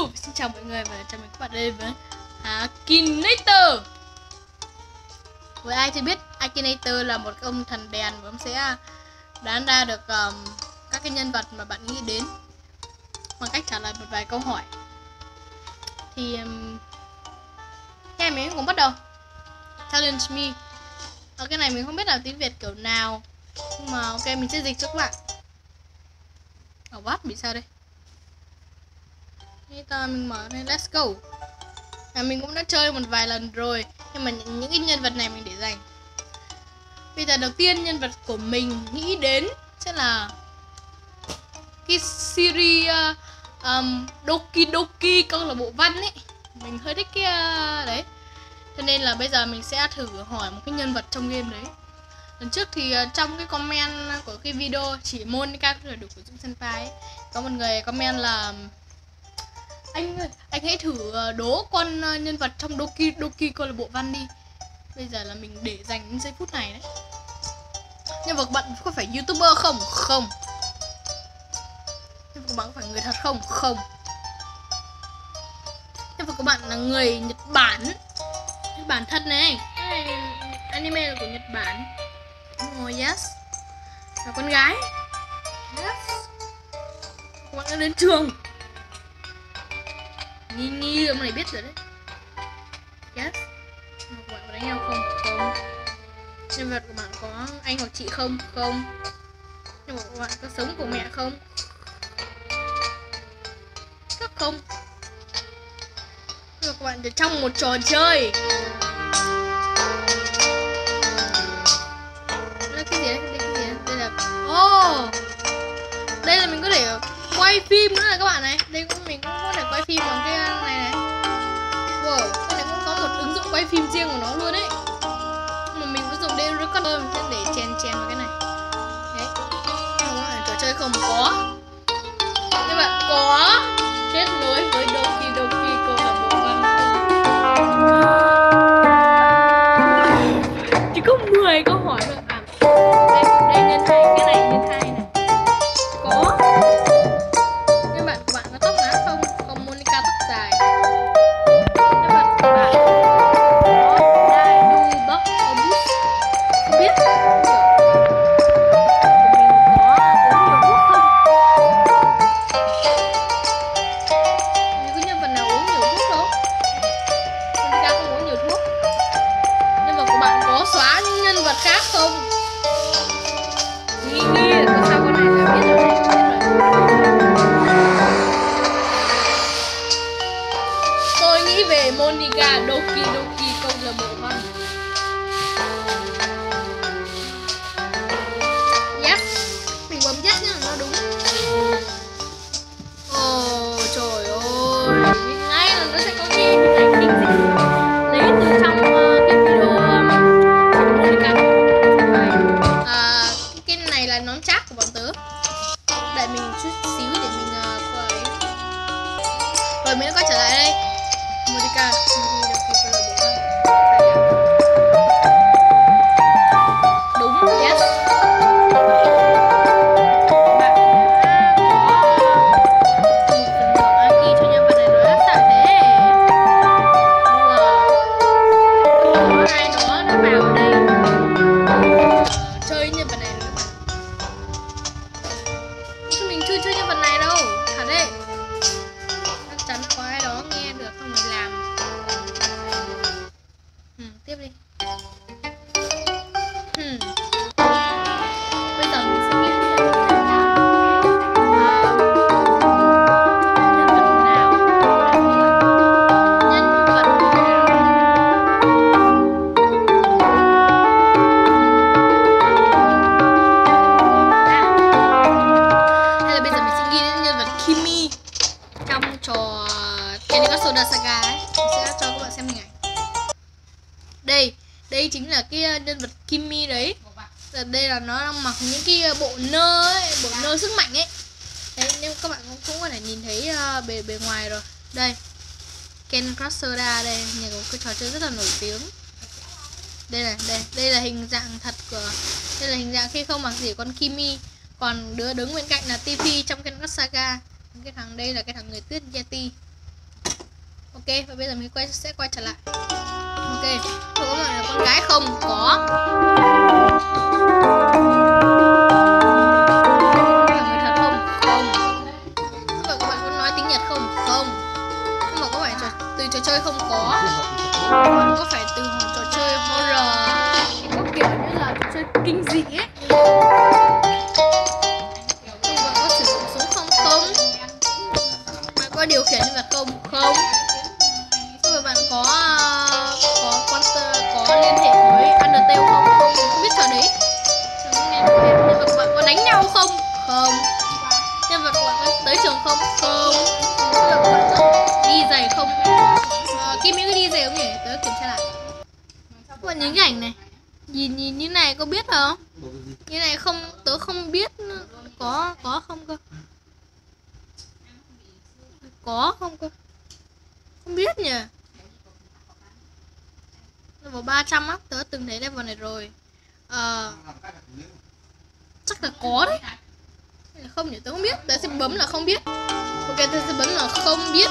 Xin chào mọi người và chào mừng các bạn đến với Akinator. Với ai chưa biết, Akinator là một ông thần đèn và ông sẽ đoán ra được các cái nhân vật mà bạn nghĩ đến bằng cách trả lời một vài câu hỏi. Thì nghe mình cũng bắt đầu. Challenge me. Ở cái này mình không biết là tiếng Việt kiểu nào, nhưng mà ok, mình sẽ dịch cho các bạn. What? Bị sao đây? Mình mở đây, let's go. Mình cũng đã chơi một vài lần rồi, nhưng mà những cái nhân vật này mình để dành. Bây giờ đầu tiên nhân vật của mình nghĩ đến sẽ là cái series Doki Doki câu lạc bộ văn ấy. Mình hơi thích cái đấy. Cho nên là bây giờ mình sẽ thử hỏi một cái nhân vật trong game đấy. Lần trước thì trong cái comment của cái video chỉ Monica có thể đủ của Dũng Senpai ấy, có một người comment là anh hãy thử đố con nhân vật trong Doki Doki câu lạc bộ văn đi. Bây giờ là mình để dành những giây phút này đấy. Nhân vật của bạn có phải YouTuber không? Không. Nhân vật của bạn có phải người thật không? Không. Nhân vật của bạn là người Nhật Bản. Nhật Bản thật này. Anime là của Nhật Bản. Oh yes. Là con gái. Yes. Các bạn đã đến trường. Nghi ông này biết rồi đấy. Yes. Các bạn có đánh nhau không? Không. Nhân vật của bạn có anh hoặc chị không? Không. Nhân vật của bạn có sống của mẹ không? Chắc không. Nhân vật của bạn ở trong một trò chơi. Đây là cái gì đấy? Đây là đây là mình có thể quay phim nữa này các bạn này. Đây mình cũng có thể quay phim bằng cái này này. Wow, cái này cũng có một ứng dụng quay phim riêng của nó luôn đấy. Mà mình có dùng đây recorder, mình sẽ để chèn vào cái này. Đấy. Các bạn trò chơi không có. Các bạn có kết nối với Doki Doki câu lạc bộ văn không? Chỉ có 10 câu hỏi thôi. Đây nhân 2, cái này nhân 2 này. Có. Nhưng bạn của bạn có tóc ngắn không? Không, Monica tóc dài. Nhưng bạn của bạn có Daidu Buck Obus? Không biết. Của mình có uống nhiều thuốc không? Mình có nhân vật nào uống nhiều thuốc không? Monica không uống nhiều thuốc. Nhân vật của bạn có xóa những nhân vật khác không? Nghi là sao con này là biết rồi. Tôi nghĩ về Monica Doki Doki câu lạc bộ văn. Yes, mình bấm yes nhưng mà nó đúng. Trời ơi, ngay là nó sẽ có ghi hình ảnh kinh dị lấy từ trong cái video Monica. Cái này là nón trác của bọn tớ. Đợi mình chút xíu để mình quay. Rồi mình đã quay trở lại đây. Monica. Đúng, yes. Bạn có một phần thưởng Aki cho nhân vật này rồi đó. Sao thế? Có ai đó đã vào đây chơi nhân vật này nữa các bạn. Chứ mình chưa chơi nhân vật này đâu. Thật đấy. Chắc chắn có ai đó nghe được không mình làm. Tiếp đi. Bây giờ mình sẽ nghĩ nhân vật nào. Nhân vật nào? Nhân vật nào? Hay là bây giờ mình sẽ ghi đến nhân vật Kimi trong trò Kenny Soda Saga ấy. Mình sẽ cho các bạn xem hình ảnh. Đây chính là cái nhân vật Kimi đấy. Đây là nó đang mặc những cái bộ nơ ấy, bộ nơ sức mạnh ấy. Đấy, nhưng các bạn cũng có thể nhìn thấy bề ngoài rồi. Đây, Ken Cross Soda đây, nhà có cái trò chơi rất là nổi tiếng. Đây là hình dạng thật của, đây là hình dạng khi không mặc gì con Kimi. Còn đứa đứng bên cạnh là Tiffy trong Ken Cross Saga. Cái thằng đây là cái thằng người tuyết Yeti. Ok, và bây giờ mình sẽ quay trở lại. Ok, tôi có là con gái không có. Người thật không? Không. Nhưng mà các bạn có nói tiếng Nhật không? Không. Nhưng mà có phải từ trò chơi không có. Các bạn có phải từ trò chơi horror, có kiểu như là trò chơi kinh dị ấy. Các bạn có sử dụng súng không? Không. Bạn có điều khiển nhân vật không? Không. Các bạn có liên hệ với Undertale không? Không biết trò đấy. Nhân vật của bạn có đánh nhau không? Không. Nhân vật của bạn có tới trường không? Không. Nhân vật của bạn có đi giày không? Kim Mỹ có đi giày không nhỉ? Tớ kiểm tra lại. Các bạn nhìn cái ảnh này, nhìn như này có biết không? Như này không, tớ không biết. Có không cơ? Có không cơ? Không biết nhỉ. Level 300 á, tớ từng thấy level này rồi. Chắc là có đấy. Không nhỉ, tớ không biết. Tớ sẽ bấm là không biết. Ok, tớ sẽ bấm là không biết.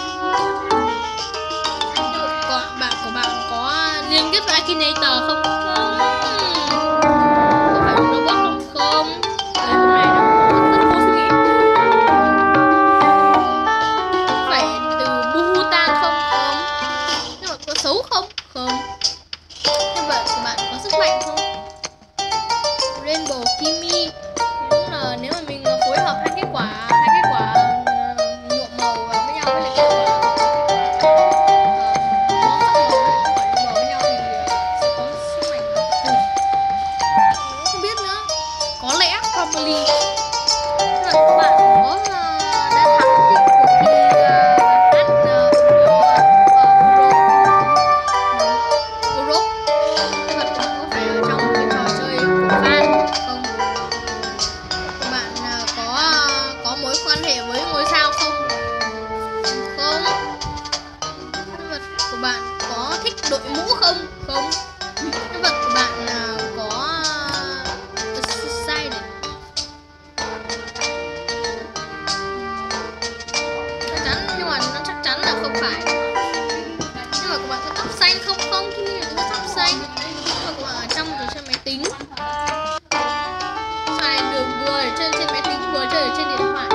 Còn bạn của bạn có liên kết với Akinator không? Không. Có phải robot không? Không. Đấy, hôm nay nó rất khó suy nghĩ. Phải từ Buhutan không? Không. Nhưng mà có xấu không? Không. Nhân vật của bạn có sức mạnh không? Rainbow Kimi. Đúng là nếu mà mình phối hợp hai kết quả nhuộm màu với nhau với lại kết quả màu với nhau thì sẽ có sức mạnh cùng. Không biết nữa. Có lẽ probably. Nhưng mà các bạn có đã thắng cái cuộc thi hát Euro. Nhân vật của bạn có phải ở trong cái trò chơi của fan không? Các bạn có mối quan hệ với ngôi sao không? Không. Nhân vật của bạn có thích đội mũ không? Không. Nhân vật của bạn có sai này. Chắc chắn, nhưng mà nó chắc chắn là không phải. Nhưng mà của bạn có tóc xanh không? Không, Kim Mỹ có tóc xanh. Nhưng mà của bạn ở trong trò chơi máy tính. Sai đường vừa để chơi trên máy tính vừa chơi ở trên điện thoại.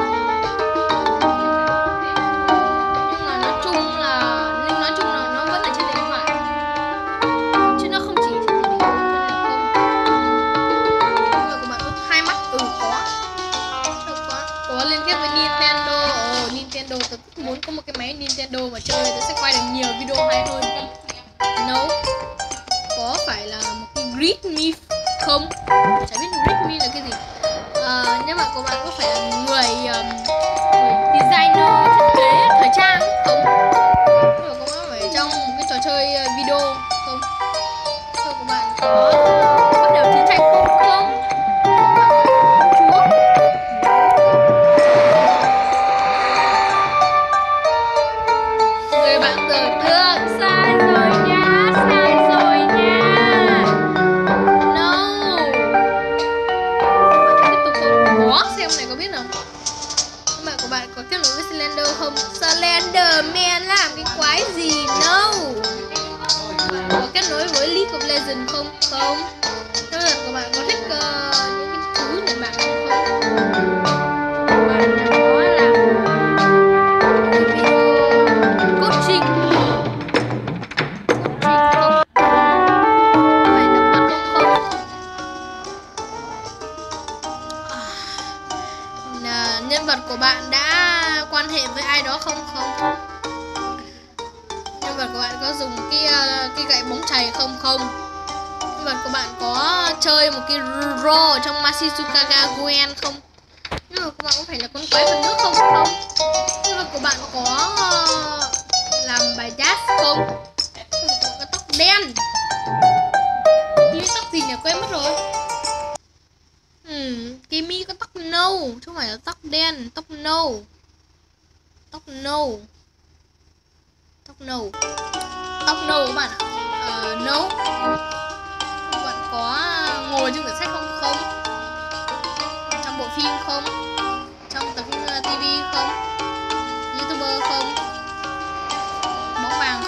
Nhưng mà nói chung là nó vẫn ở trên điện thoại. Chứ nó không chỉ trên máy tính không. Nhưng mà của bạn có hai mắt. Có liên kết với Nintendo. Nintendo tớ muốn có một cái máy Nintendo mà chơi tớ sẽ quay được nhiều video hay hơn. No. Có phải là một cái Grid Me không? Chả biết Grid Me là cái gì. Nhưng mà của bạn có phải là người designer thiết kế thời trang không? Nhưng mà có phải trong một cái trò chơi video không? Nhưng mà của bạn có bắt đầu chiến tranh không? Không. Chúa. Người bạn tưởng tượng sai rồi nha, sai rồi nha. No. Bạn tiếp tục không? Có, xem này có biết không? Nhưng mà của bạn có kết nối với Slender không? Slenderman làm cái quái gì? No. Có kết nối với League of Legends không? Không. Nhưng mà của bạn có thích những cái thứ này bạn không? Bạn có làm video coaching không? Phải đập mặt không? Nhân vật của bạn đã quan hệ với ai đó không? Không. Nhân vật của bạn có dùng cái gậy bóng chày không? Không. Nhân vật của bạn có chơi một cái role ở trong Mashizuka Gaguen không? Nhưng mà của bạn có phải là con quái vật nước không? Không. Nhưng mà của bạn có làm bài jazz không? Nhưng mà của bạn có tóc đen. Như tóc gì nhỉ? Quên mất rồi. Kimi có tóc nâu, chứ không phải là tóc đen, tóc nâu. Tóc nâu. Tóc nâu. Tóc nâu các bạn ạ. Nâu. Các bạn có ngồi trong quyển sách không? Không. Trong bộ phim không? Trong tập phim TV không? YouTuber không? Bóng vàng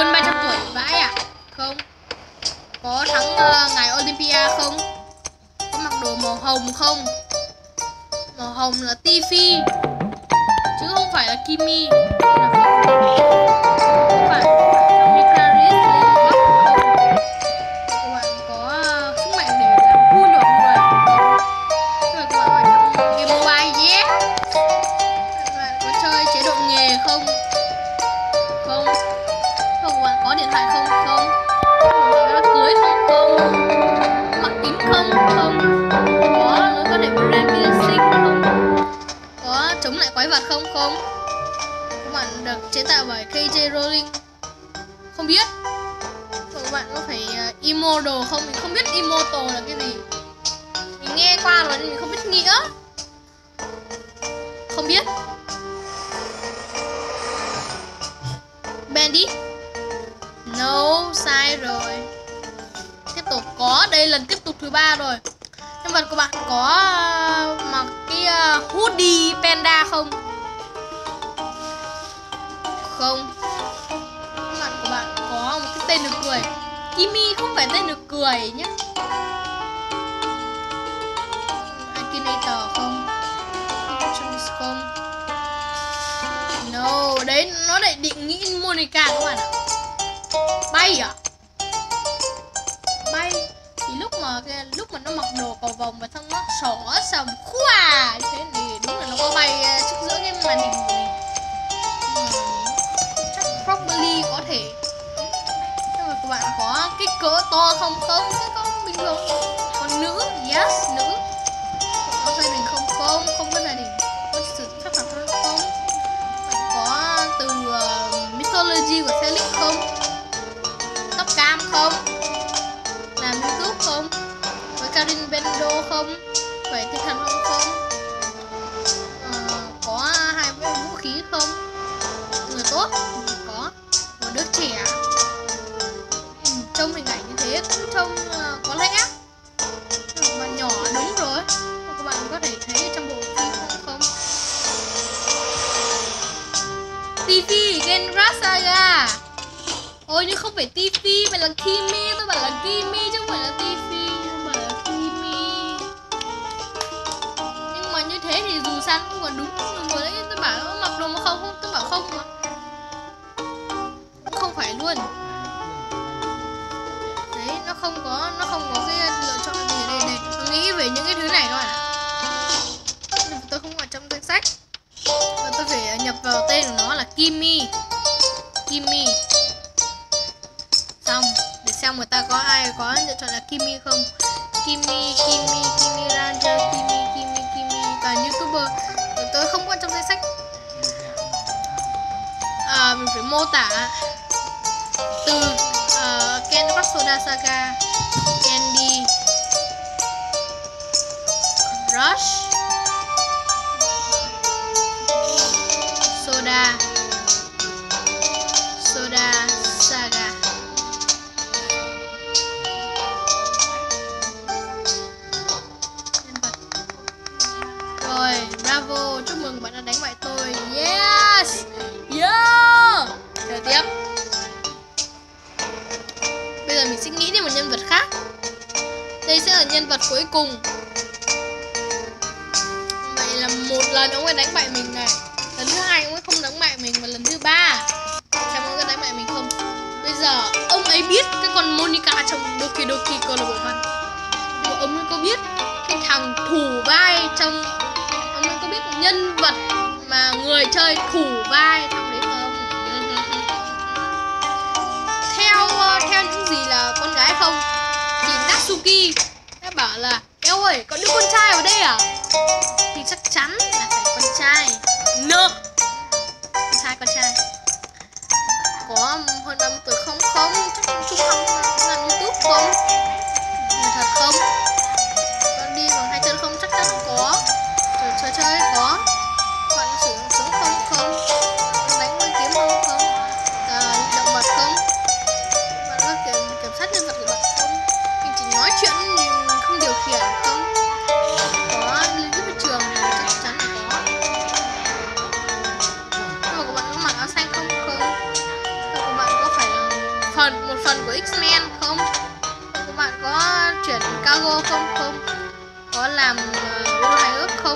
hơn 300 tuổi vãi à? Không. Có thắng ngài Olympia không? Có mặc đồ màu hồng không? Màu hồng là Tiffy chứ không phải là Kimi. Không phải Mikaris Lily Bob không? Các bạn có sức mạnh để làm cool được người. Rồi các bạn ở trong game mobile nhé. Các bạn có chơi chế độ nghề không? Không. Không, các bạn có điện thoại không? Không. Các bạn có cưới không? Không. Mặc kính không? Không. Có thể brand music không? Có chống lại quái vật không? Không. Các bạn được chế tạo bởi KJ Rowling. Không biết. Các bạn có phải Immortal không? Mình không biết Immortal là cái gì. Mình nghe qua rồi nhưng mình không biết nghĩa. Không biết. Bandit. No, sai rồi. Tiếp tục có, đây lần tiếp tục thứ 3 rồi. Nhân vật của bạn có mặc cái hoodie panda không? Không. Nhân vật của bạn có một cái tên được cười. Kimi không phải tên được cười nhé. Akinator không? Không. No, đấy nó lại định nghĩ Monica các bạn ạ. Bay à? Bay thì lúc mà nó mặc đồ cầu vồng và xong nó xỏ sầm khoa như thế thì đúng là nó có bay trước giữa cái màn hình của mình. Chắc probably có thể. Nhưng mà các bạn có cái cỡ to không? Không, cái con bình thường. Còn nữ, yes, nữ. Có gia đình không? Không, không có gia đình. Có sự phép thuật không? Bạn có từ mythology của Felix không? Tóc cam không? Làm YouTube không? Với Karin Bendo không? Vậy tinh thần không? Có 2 vũ khí không? Người tốt? Có. Một đứa trẻ. Trông hình ảnh như thế cũng trông có lẽ bạn nhỏ đúng rồi. Các bạn có thể thấy trong bộ phim không? Tiffy Genras Saga. Ôi nhưng không phải Tiffy mà là Kimi. Tôi bảo là Kimi chứ không phải là Tiffy. Tôi bảo là Kimi. Nhưng mà như thế thì dù sao cũng còn đúng rồi đấy. Tôi bảo nó mặc đồ mà không. Tôi bảo không mà. Không phải luôn. Đấy nó không có cái lựa chọn gì đây. Tôi nghĩ về những cái thứ này các bạn ạ. Nhưng tôi không ở trong danh sách. Và tôi phải nhập vào tên của nó là Kimi. Kimi. Xong, để xem người ta có ai có lựa chọn là Kimi không. Kimi Ranger, Kimi toàn YouTuber. Tôi không có trong danh sách. Mình phải mô tả từ Ken Soda Saga, Candy, Rush, Soda Saga. Rồi, bravo, chúc mừng bạn đã đánh bại tôi. Yes. Yeah. Chờ tiếp. Bây giờ mình sẽ nghĩ đến một nhân vật khác. Đây sẽ là nhân vật cuối cùng. Vậy là một lần ông ấy đánh bại mình này. Lần thứ hai ông ấy không đánh bại mình. Và lần thứ 3 xem ông ấy đánh bại mình không. Bây giờ ông ấy biết cái con Monica trong Doki Doki câu lạc bộ văn. Nhưng mà ông ấy có biết cái thằng thủ vai trong, ông ấy có biết nhân vật mà người chơi thủ vai trong đấy không? Theo những gì là con gái không? Thì Natsuki đã bảo là eo ơi, có đứa con trai ở đây à? Thì chắc chắn là phải con trai. No. Con trai. Có hơn 30 tuổi không? Không, chắc trung học làm YouTube không? Người thật không? Con đi bằng 2 chân không? Chắc chắn có. Chơi có. Bạn sử dụng súng không? Không. Đánh với kiếm không? Không. Động vật không? Bạn có kiểm soát nhân vật của bạn không? Mình chỉ nói chuyện nhưng không điều khiển không? Có liên kết với trường thì chắc chắn là có. X-Men không? Các bạn có chuyển cargo không? Không. Có làm video hài ước không?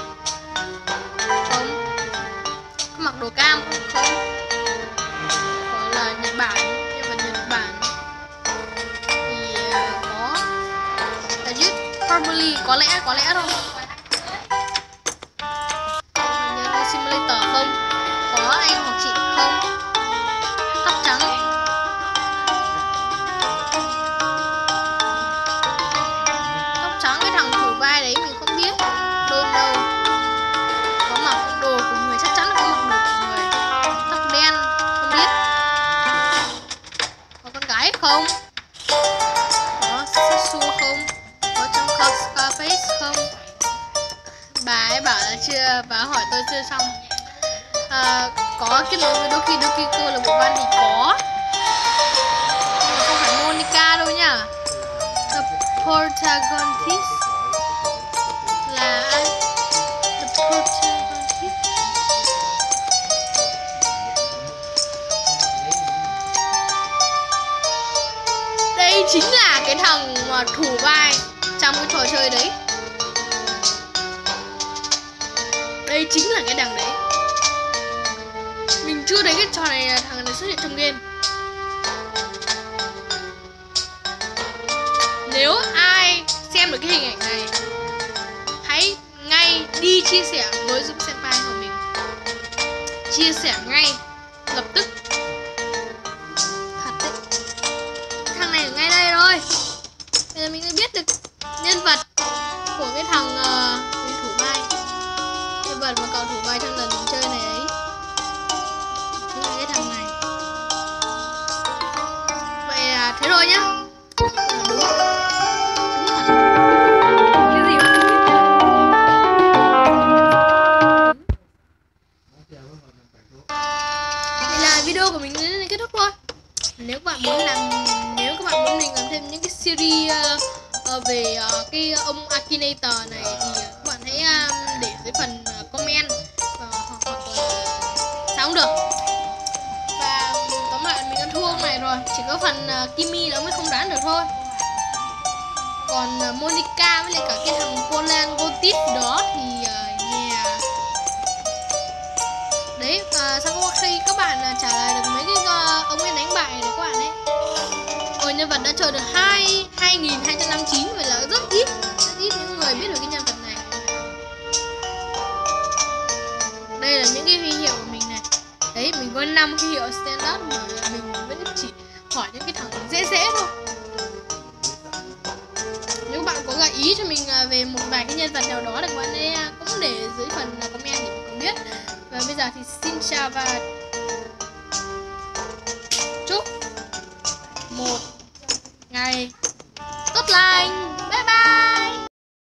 Không. Có mặc đồ cam không? Có là Nhật Bản, nhân vật Nhật Bản thì có Legit Probably, có lẽ thôi. Nhân Simulator không? Có anh hoặc chị không? Tóc trắng. Tóc trắng cái thằng thủ vai đấy mình không biết. Don't know. Có mặc đồ của người, chắc chắn là có mặc đồ của người. Tóc đen không biết. Có con gái không? Có Sisu không? Có trong Scarface không? Bà ấy bảo là chưa, bà hỏi tôi chưa xong. Có kết nối với Doki cô là bộ văn thì có, nhưng mà không phải Monica đâu nhá. The protagonist là ai? The protagonist đây chính là cái thằng mà thủ vai trong cái trò chơi đấy. Đây chính là cái đằng đấy. Mình chưa thấy cái trò này, thằng này xuất hiện trong game. Nếu ai xem được cái hình ảnh này, hãy ngay đi chia sẻ với Dũng Senpai của mình. Chia sẻ ngay, lập tức. Thật đấy. Thằng này ở ngay đây rồi. Bây giờ mình mới biết được nhân vật của cái thằng thủ vai. Nhân vật mà cậu thủ vai trong lần chơi này ấy. Cái thằng này. Vậy là thế rồi nhá. Đúng thật. Cái gì mà vậy là video của mình đến đây kết thúc thôi. Nếu các bạn muốn mình làm thêm những cái series về cái ông Akinator này thì các bạn hãy để dưới phần comment hoặc sao cũng được. Và tóm lại mình đã thua ông này rồi, chỉ có phần Kimi nó mới không đoán được thôi. Còn Monica với lại cả cái thằng Polan Gotif đó thì yeah. Đấy, sau khi các bạn trả lời được mấy cái ông ấy đánh bại này các bạn ấy, nhân vật đã chơi được 2259, vậy là rất ít những người biết được cái nhân vật này. Đây là những cái huy hiệu của mình này. Đấy, mình có 5 huy hiệu standard mà mình vẫn chỉ hỏi những cái thằng dễ thôi. Nếu bạn có gợi ý cho mình về một vài cái nhân vật nào đó thì các bạn ấy cũng để dưới phần comment để mình biết. Và bây giờ thì xin chào và